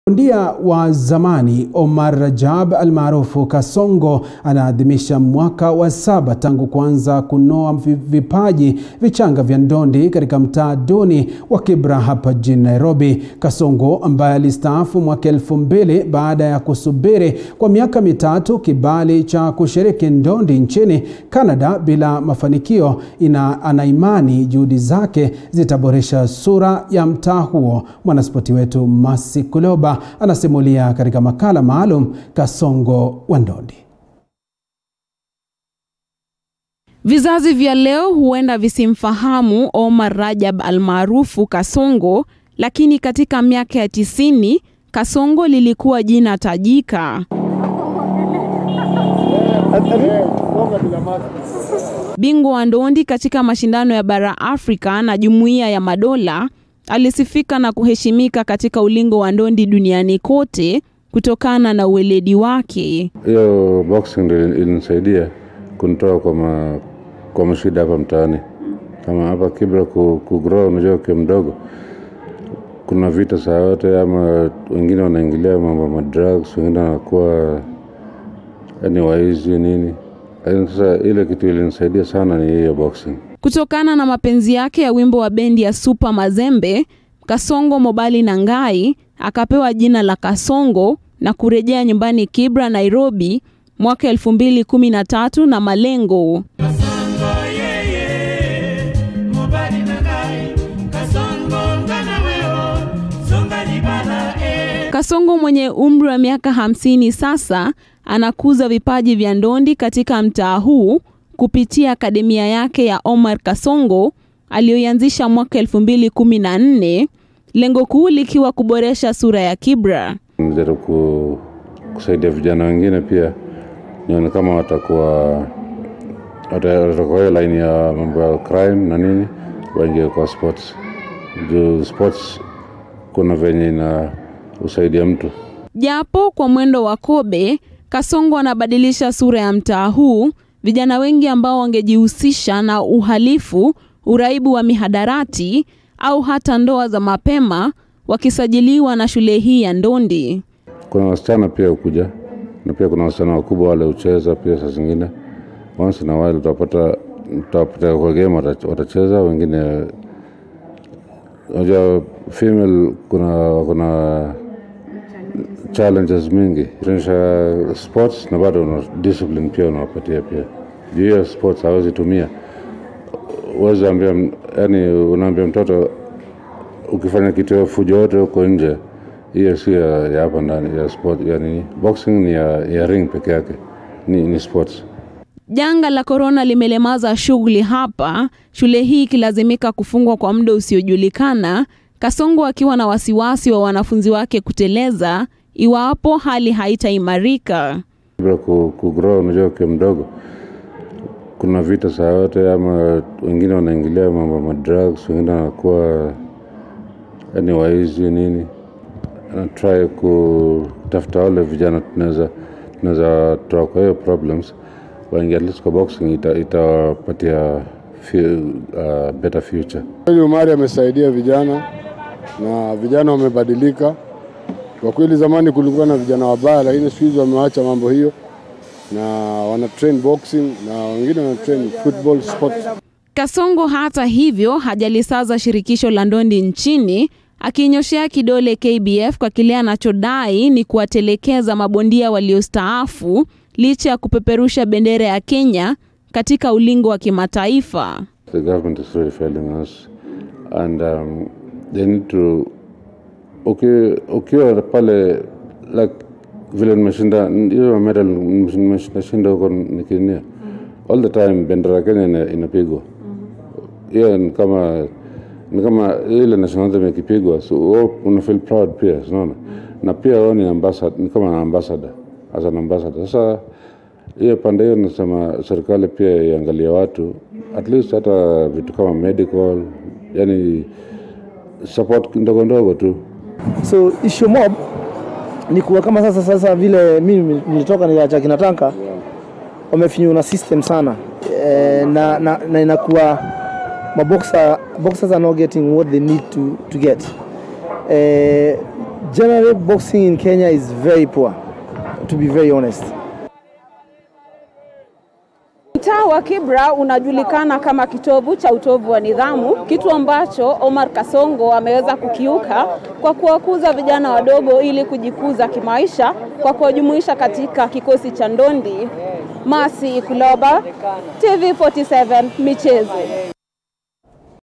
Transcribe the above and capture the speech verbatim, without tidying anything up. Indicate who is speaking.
Speaker 1: Bondia wa zamani Omar Rajab almaarufu Kasongo anaadhimisha mwaka wa saba tangu kuanza kunoa vipaji vichanga vya ndondi katika mtaa duni wa Kibra hapa jijini Nairobi. Kasongo ambaye alistaafu mwaka elfu mbili baada ya kusubiri kwa miaka mitatu kibali cha kushiriki ndondi nchini Canada bila mafanikio, ina anaimani juhudi zake zitaboresha sura ya mtaa huo. Mwanaspoti wetu Masi Kuloba anasimulia katika makala maalum Kasongo wa ndondi.
Speaker 2: Vizazi vya leo huenda visimfahamu Omar Rajab almaarufu Kasongo, lakini katika miaka ya tisini Kasongo lilikuwa jina tajika. Bingwa wa ndondi katika mashindano ya bara Afrika na Jumuiya ya Madola, alisifika na kuheshimika katika ulingo wa ndondi duniani kote kutokana na uweledi wake.
Speaker 3: Hiyo boxing ilinisaidia kunitoa kwa ma, kwa mashida hapa mtaani. Kama hapa Kibra ku, ku grow unajua kwa mdogo. Kuna vita saa yote, ama wengine wanaingilia mambo ya drugs, wengine wanakuwa yani waizi nini. Sasa ile kitu ilinisaidia sana ni hiyo boxing. Kutokana
Speaker 2: na mapenzi yake ya wimbo wa bendi ya Super Mazembe, Kasongo Mobali na Ngai akapewa jina la Kasongo na kurejea nyumbani Kibra, Nairobi mwaka elfu mbili kumi na tatu na malengo. Kasongo yeye, Mobali na Ngai, Kasongo ngana weo, songa libala e. Kasongo mwenye umri wa miaka hamsini sasa anakuza vipaji vya ndondi katika mtaa huu kupitia akademia yake ya Omar Kasongo aliyoanzisha mwaka elfu mbili kumi na nne, lengo kuu likiwa kuboresha sura ya Kibra.
Speaker 3: Nimejaribu kusaidia vijana wengine pia, nione kama watakuwa watakuwa line ya mambo ya crime na nini, waingie kwa sports. Juu sports kuna venye na usaidia mtu.
Speaker 2: Japo kwa mwendo wa kobe, Kasongo anabadilisha sura ya mtaa huu. Vijana wengi ambao wangejihusisha na uhalifu, uraibu wa mihadarati au hata ndoa za mapema wakisajiliwa na shule hii ya ndondi.
Speaker 3: Kuna wasichana pia ukuja, na pia kuna wasichana wakubwa wale ucheza pia saa zingine. Once in a while utapata utapata kwa game watacheza, wengine unajua female kuna kuna challenges mingi. Tunaisha sports na bado una discipline pia unawapatia pia. Juu ya sports hawezi tumia. Uwezi ambia, yani unaambia mtoto ukifanya kitu ya fujo yote huko nje, hiyo si ya, ya hapa ndani ya sport. Yani boxing ni ya, ya ring peke yake, ni, ni sports.
Speaker 2: Janga la corona limelemaza shughuli hapa, shule hii kilazimika kufungwa kwa muda usiojulikana, Kasongo akiwa na wasiwasi wa wanafunzi wake kuteleza iwapo hali haitaimarika.
Speaker 3: Ku, ku grow unajua kwa mdogo. Kuna vita saa yote, ama wengine wanaingilia mambo ya drugs, wengine wanakuwa yani waizi nini. Na try kutafuta wale vijana tunaweza tunaweza toa kwa hiyo problems, waingia at least kwa boxing itapatia uh, better future.
Speaker 4: Omar amesaidia vijana na vijana wamebadilika. Kwa kweli zamani kulikuwa na vijana wabaya, lakini siku hizi wameacha mambo hiyo na wana train boxing na wengine wana train football sport.
Speaker 2: Kasongo hata hivyo hajalisaza shirikisho la ndondi nchini, akinyoshea kidole K B F kwa kile anachodai ni kuwatelekeza mabondia waliostaafu licha ya kupeperusha bendera ya Kenya katika ulingo wa kimataifa.
Speaker 3: The government is really failing us, and um, they need to okay okay pale like vile nimeshinda hiyo medal nimeshinda huko nikinia all the time bendera Kenya inapigwa. Hiyo ni kama ni kama ile national anthem ikipigwa, so una feel proud pia, unaona. Na pia wao ni ambassador, ni kama ambassador, as an ambassador. Sasa hiyo pande hiyo nasema serikali pia iangalie watu, at least hata vitu kama medical, yani support ndogo ndogo tu.
Speaker 5: So issue mob ni kuwa kama sasa sasa vile mimi nilitoka niliacha kinatanka, wamefinywa na system sana e, na na, na inakuwa maboxer boxers are not getting what they need to to get. Eh, Generally, boxing in Kenya is very poor, to be very honest.
Speaker 6: Mtaa wa Kibra unajulikana kama kitovu cha utovu wa nidhamu, kitu ambacho Omar Kasongo ameweza kukiuka kwa kuwakuza vijana wadogo ili kujikuza kimaisha kwa kuwajumuisha katika kikosi cha ndondi. Masi Kuloba, T V arobaini na saba Michezo.